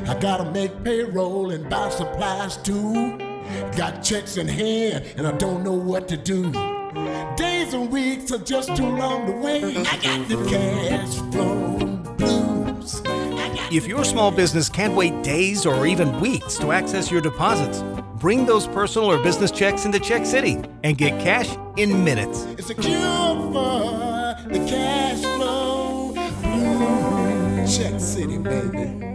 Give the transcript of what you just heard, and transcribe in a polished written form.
I gotta make payroll and buy supplies too. Got checks in hand and I don't know what to do. Days and weeks are just too long to wait. I got the cash flow blues. If your small business can't wait days or even weeks to access your deposits, bring those personal or business checks into Check City and get cash in minutes. It's a cure for the cash flow blues. Check City, baby.